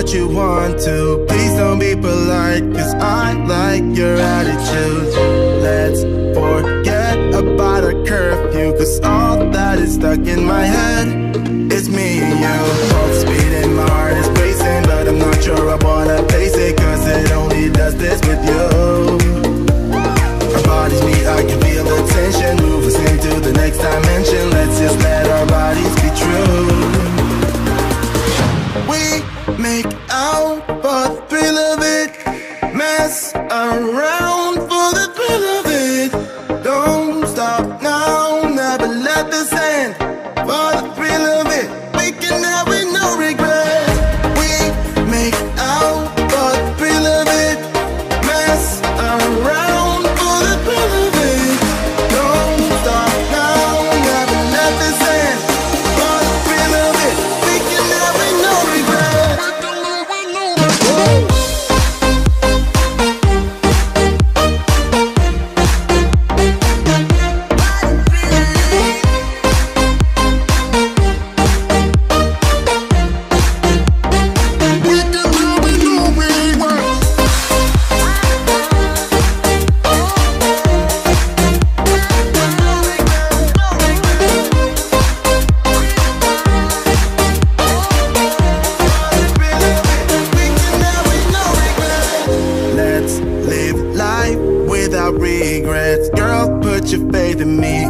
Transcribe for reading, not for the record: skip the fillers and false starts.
what you want to. Please don't be polite, cause I like your attitude. Let's forget about a curfew, cause all that is stuck in my head is me and you. Pulse speeding, my heart is racing, but I'm not sure I wanna face it, cause it only does this with you. Our bodies meet, I can feel the tension, move us into the next dimension. Let's just let our bodies be true. We make out for the thrill of it, mess around for the thrill of it. Don't stop now, never let this end. For the thrill of it, we can have it, no regret. We make out for the thrill of it, mess around for the thrill of it. Don't stop now, never let this end. For the thrill of it, we can have it, no regret. Let's live life without regrets. Girl, put your faith in me,